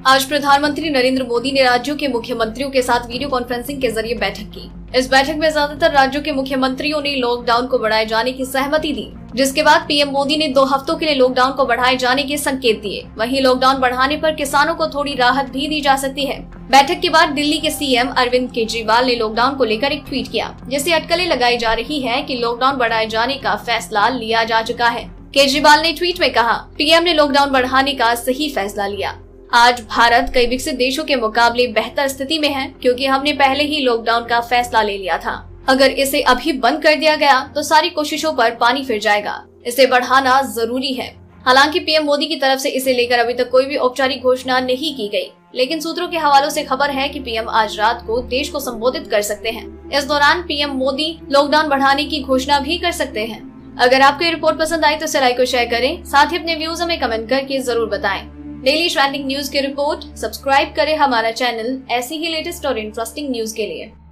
आज प्रधानमंत्री नरेंद्र मोदी ने राज्यों के मुख्यमंत्रियों के साथ वीडियो कॉन्फ्रेंसिंग के जरिए बैठक की। इस बैठक में ज्यादातर राज्यों के मुख्यमंत्रियों ने लॉकडाउन को बढ़ाए जाने की सहमति दी, जिसके बाद पीएम मोदी ने 2 हफ्तों के लिए लॉकडाउन को बढ़ाए जाने के संकेत दिए। वहीं लॉकडाउन बढ़ाने पर किसानों को थोड़ी राहत भी दी जा सकती है। बैठक के बाद दिल्ली के सीएम अरविंद केजरीवाल ने लॉकडाउन को लेकर एक ट्वीट किया, जिससे अटकलें लगाई जा रही है कि लॉकडाउन बढ़ाए जाने का फैसला लिया जा चुका है। केजरीवाल ने ट्वीट में कहा, पीएम ने लॉकडाउन बढ़ाने का सही फैसला लिया। आज भारत कई विकसित देशों के मुकाबले बेहतर स्थिति में है, क्योंकि हमने पहले ही लॉकडाउन का फैसला ले लिया था। अगर इसे अभी बंद कर दिया गया तो सारी कोशिशों पर पानी फिर जाएगा। इसे बढ़ाना जरूरी है। हालांकि पीएम मोदी की तरफ से इसे लेकर अभी तक कोई भी औपचारिक घोषणा नहीं की गई, लेकिन सूत्रों के हवालों से खबर है कि पीएम आज रात को देश को संबोधित कर सकते हैं। इस दौरान पीएम मोदी लॉकडाउन बढ़ाने की घोषणा भी कर सकते हैं। अगर आपको ये रिपोर्ट पसंद आई तो इसे लाइक और शेयर करें, साथ ही अपने व्यूज हमें कमेंट करके जरूर बताएं। डेली ट्रेंडिंग न्यूज की रिपोर्ट सब्सक्राइब करें हमारा चैनल ऐसी ही लेटेस्ट और इंटरेस्टिंग न्यूज के लिए।